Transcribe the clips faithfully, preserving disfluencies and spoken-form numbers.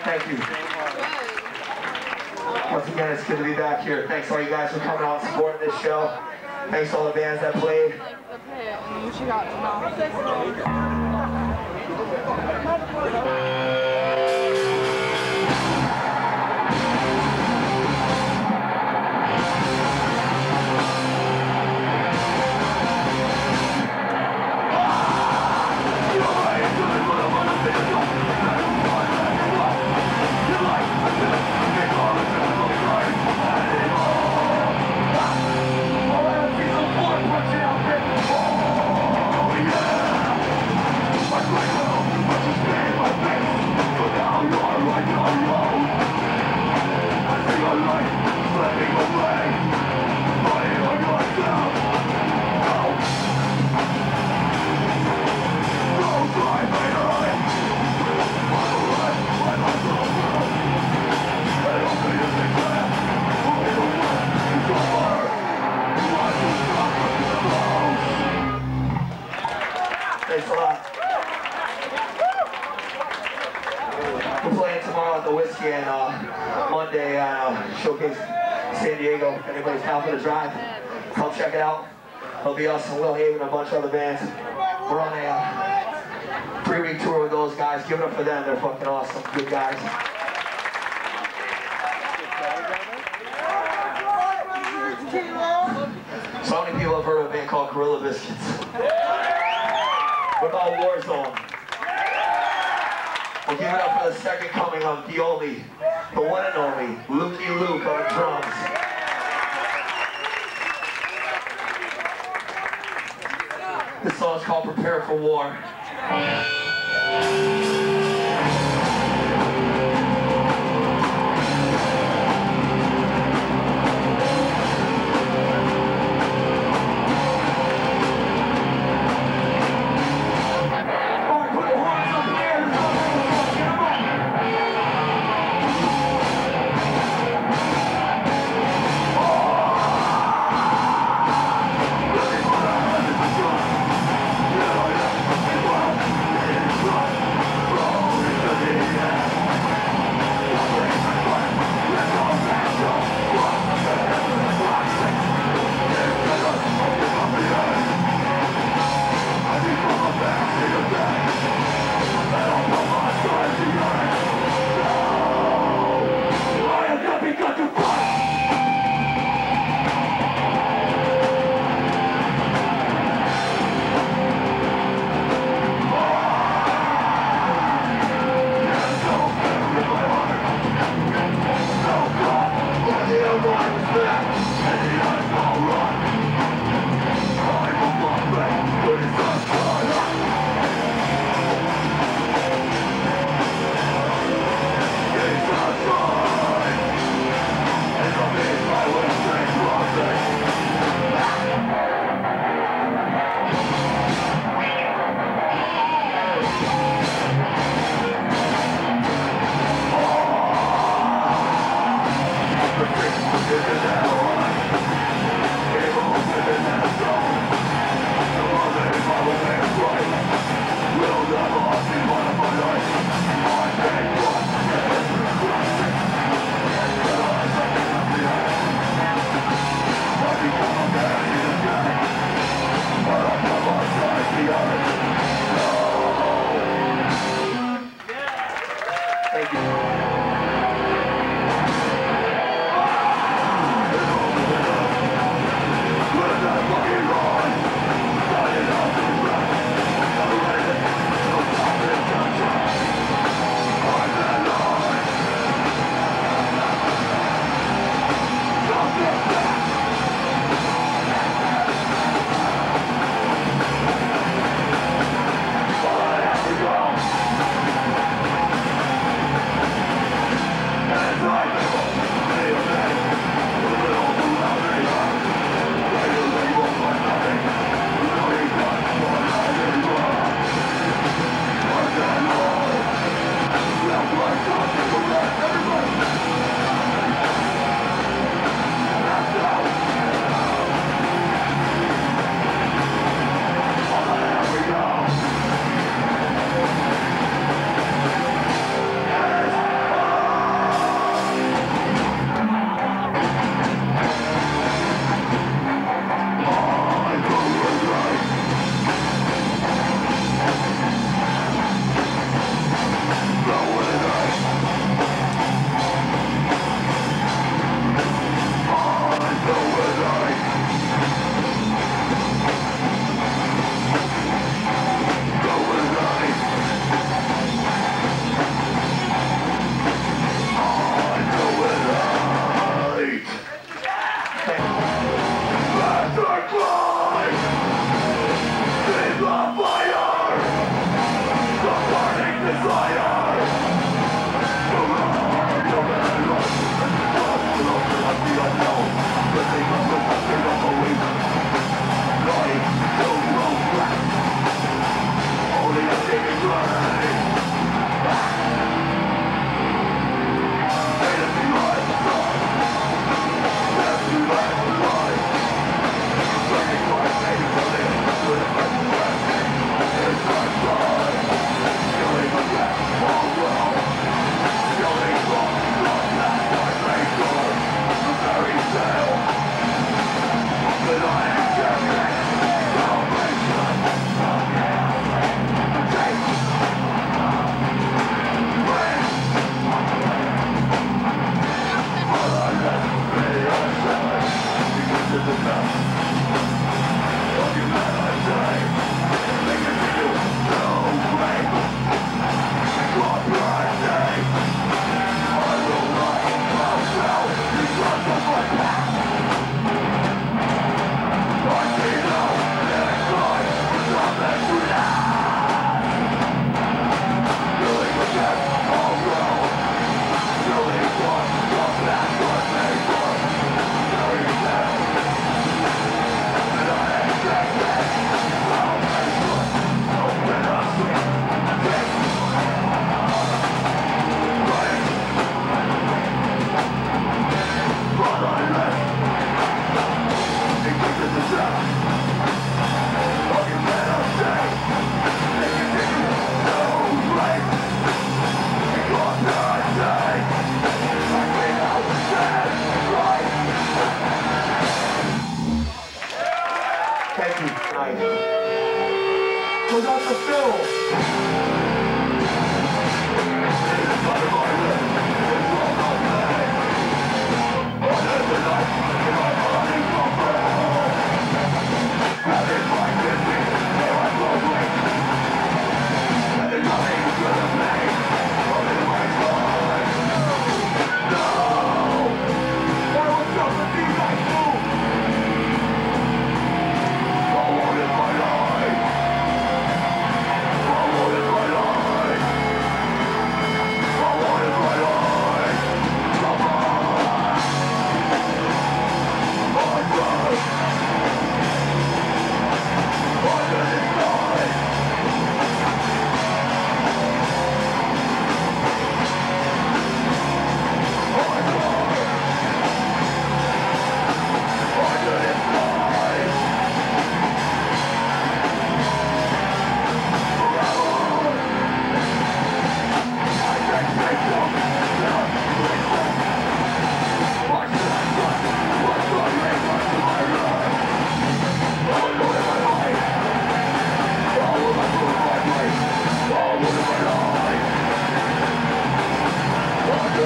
Thank you. Once again, it's good to be back here. Thanks all you guys for coming out and supporting this show. Thanks to all the bands that played. Thanks a lot. We're playing tomorrow at the Whiskey and uh, Monday at uh, Showcase San Diego. If anybody's down for the drive, come check it out. It'll be us and Will Haven and a bunch of other bands. We're on a uh, three-week tour with those guys. Give it up for them. They're fucking awesome. Good guys. So many people have heard of a band called Gorilla Biscuits. What about Warzone? We'll give it up for the second coming of the only, the one and only, Lukey Luke on drums. This song is called Prepare for War.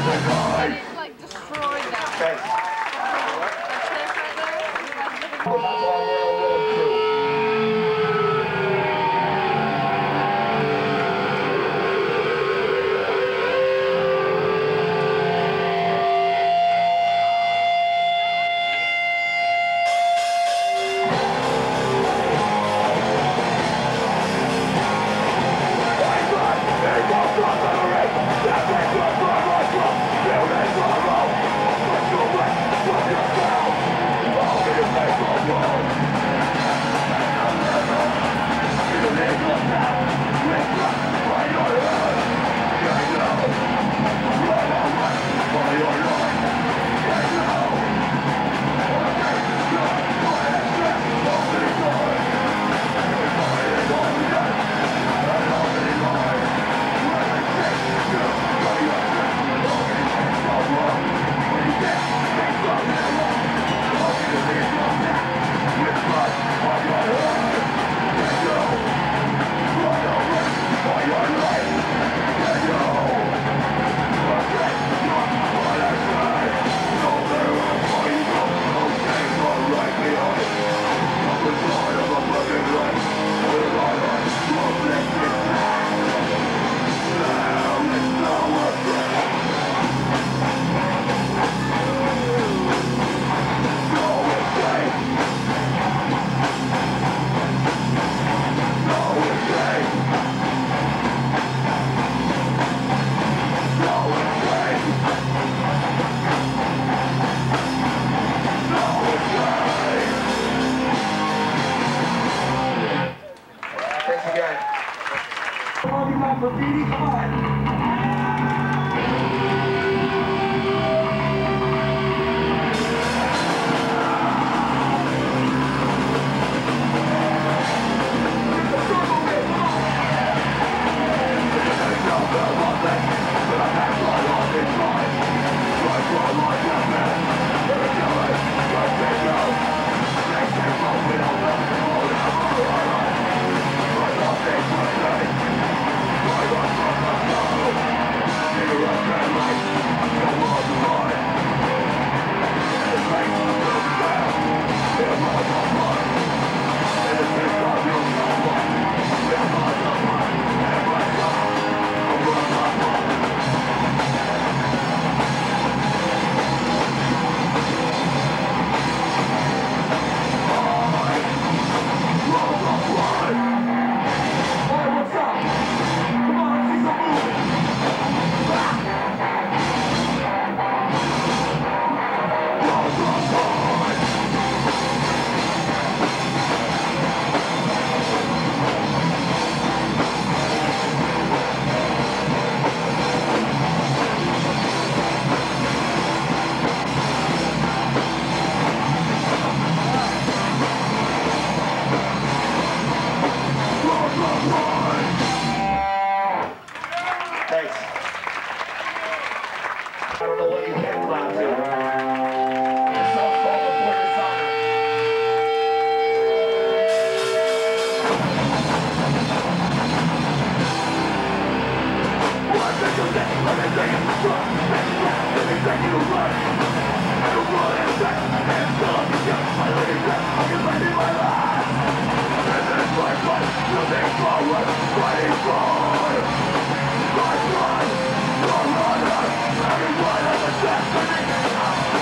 like destroyed that. Thanks. That chick right there. That's all Royal Road crew. Graffiti, come on. Thanks. I don't know what you can clap to. This song's called Before Dishonor. One thing you say, let me take it from trust. Let me take you to run. I don't run and sex. And still up to you. I let it go. I can let it my last. This is my fight. Moving forward. Fighting for. Run, run, run, run, everyone has a destiny.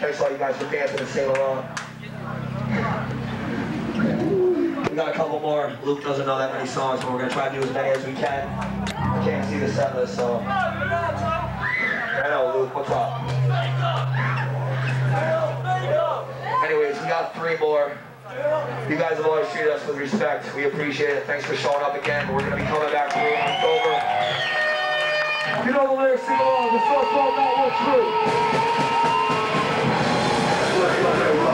Thanks to all you guys for dancing and singing along. We got a couple more. Luke doesn't know that many songs, but we're going to try to do as many as we can. I can't see the set list, so. I know, Luke, what's up? Anyways, we got three more. You guys have always treated us with respect. We appreciate it. Thanks for showing up again. We're going to be coming back through in October. You know the lyrics, sing along. The song's called Not What's True.